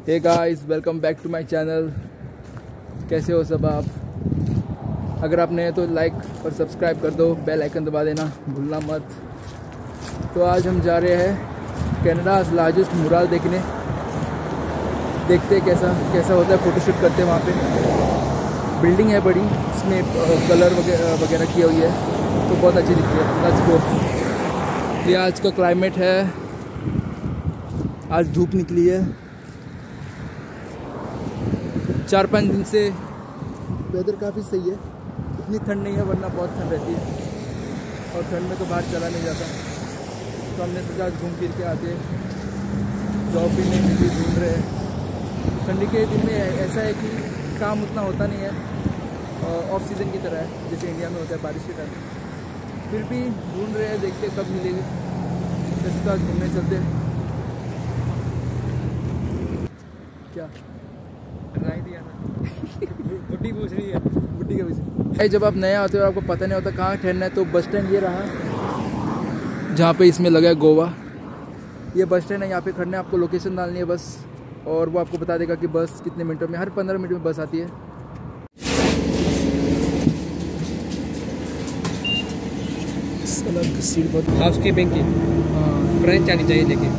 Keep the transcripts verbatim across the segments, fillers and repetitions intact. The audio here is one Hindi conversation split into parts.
Hey guys, welcome back to my channel. कैसे हो सब आप? अगर आप नए हैं तो लाइक और सब्सक्राइब कर दो, बेल आइकन दबा देना भूलना मत। तो आज हम जा रहे हैं कनाडाज़ लार्जेस्ट मुराल देखने। देखते हैं कैसा कैसा होता है, फ़ोटोशूट करते हैं वहाँ पे। बिल्डिंग है बड़ी, इसमें कलर वगैरह वगैरह की हुई है तो बहुत अच्छी दिखती है। Let's go. ये आज का क्लाइमेट है, आज धूप निकली है। चार पाँच दिन से वेदर काफ़ी सही है, इतनी ठंड नहीं है, वरना बहुत ठंड रहती है और ठंड में तो बाहर चला नहीं जाता। तो हमने सोचा घूम फिर के आते। जॉब भी नहीं मिली, ढूंढ रहे हैं। ठंडी के दिन में ऐसा है कि काम उतना होता नहीं है, ऑफ सीज़न की तरह है जैसे इंडिया में होता है बारिश के टाइम। फिर भी ढूंढ रहे हैं, देखते कब मिलेगी। जैसे तो आज घूमने चलते हैं। क्या राय दिया था बुड्ढी पूछ रही है, बुड्ढी का विषय। जब आप नया आते हो और आपको पता नहीं होता कहाँ ठहरना है, तो बस स्टैंड ये रहा जहाँ पे इसमें लगा है गोवा। ये बस स्टैंड है, यहाँ पे खड़ना है, आपको लोकेशन डालनी है बस, और वो आपको बता देगा कि बस कितने मिनटों में, हर पंद्रह मिनट में बस आती है। सीट बहुत हाउस कीपिंग की फ्रेंच आनी चाहिए लेकिन।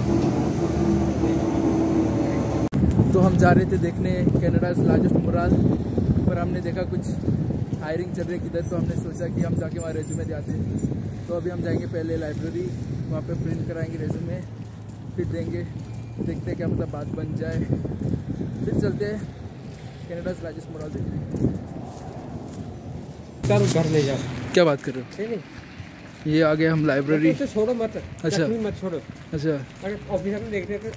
तो हम जा रहे थे देखने कनाडाज़ लार्जेस्ट मुराल, पर हमने देखा कुछ हायरिंग चल रही है किधर, तो हमने सोचा कि हम जाके वहाँ रेज्यूमे जाते हैं। तो अभी हम जाएंगे पहले लाइब्रेरी, वहाँ पे प्रिंट कराएंगे रेज्यूमे, फिर देंगे, देखते हैं क्या मतलब बात बन जाए। फिर चलते हैं कनाडाज़ लार्जेस्ट मुराल देखने। घर ले जाओ। क्या बात कर रहे हो? ये आ गए हम लाइब्रेरी। छोड़ो मत, अच्छा मत छोड़ो। अच्छा ऑफिस में देखने के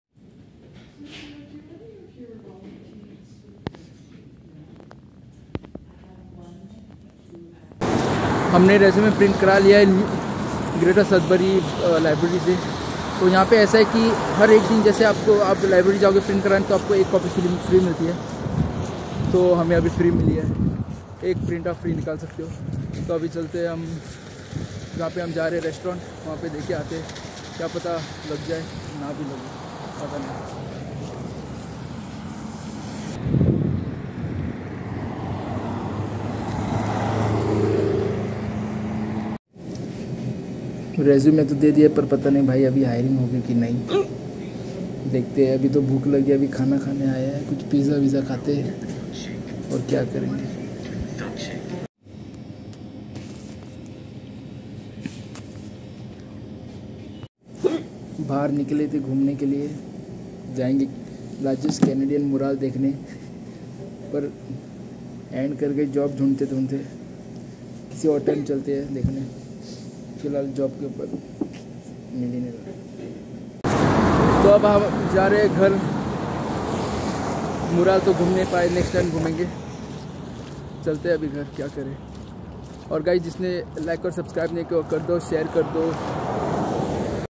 हमने रेज्यूमे प्रिंट करा लिया है ग्रेटर सदबरी लाइब्रेरी से। तो यहाँ पे ऐसा है कि हर एक दिन जैसे आपको आप लाइब्रेरी जाओगे प्रिंट कराने, तो आपको एक कॉपी फ्री फ्री मिलती है। तो हमें अभी फ्री मिली है, एक प्रिंट आप फ्री निकाल सकते हो। तो अभी चलते हैं हम जहाँ पे हम जा रहे हैं रेस्टोरेंट, वहाँ पे देखे आते हैं, क्या पता लग जाए, ना भी लगे, पता नहीं। रेज्यूमे तो दे दिया, पर पता नहीं भाई अभी हायरिंग होगी कि नहीं। देखते हैं, अभी तो भूख लगी, अभी खाना खाने आया है, कुछ पिज़्ज़ा वीज़ा खाते हैं और क्या करेंगे। बाहर निकले थे घूमने के लिए, जाएंगे लार्जेस्ट कैनेडियन मुराल देखने, पर एंड कर गए जॉब ढूंढते ढूंढते। किसी और टाइम चलते हैं देखने, फिलहाल जॉब के ऊपर मिल ही नहीं रहा। तो अब हम जा रहे हैं घर। मुराल तो घूम नहीं पाए, नेक्स्ट टाइम घूमेंगे। चलते हैं अभी घर, क्या करें। और गाइस, जिसने लाइक और सब्सक्राइब नहीं किया कर दो, शेयर कर दो।